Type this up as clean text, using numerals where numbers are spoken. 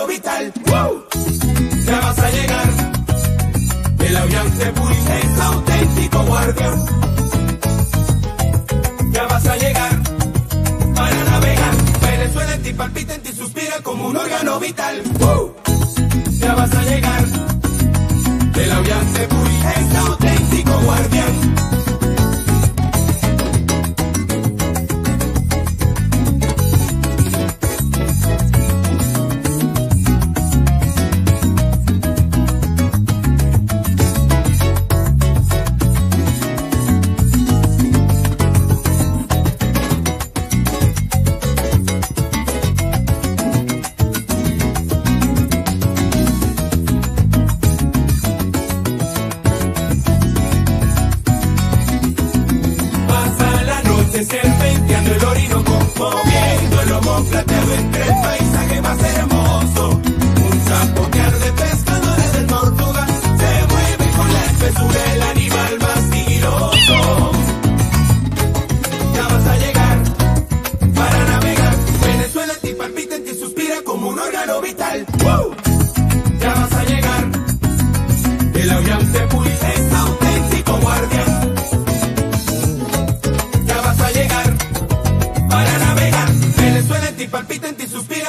vital. ¡Woo! Ya vas a llegar. El Aullante Puy es auténtico guardián. Ya vas a llegar para navegar. Venezuela en ti palpita, en ti suspira como un órgano vital. ¡Woo! Ya vas a llegar. El Aullante Puy es auténtico guardián. Serpenteando el Orinoco, moviendo el lomo plateado entre el paisaje más hermoso. Un chapotear de pescadores del Tortuga se mueve con la espesura el animal más sigiloso. Ya vas a llegar para navegar. Venezuela en ti palpita, en ti suspira como un órgano vital. ¡Woo! Ya vas a llegar. El Aullante Puy es auténtico guardián. Para navegar, Venezuela en ti palpita, en ti suspira.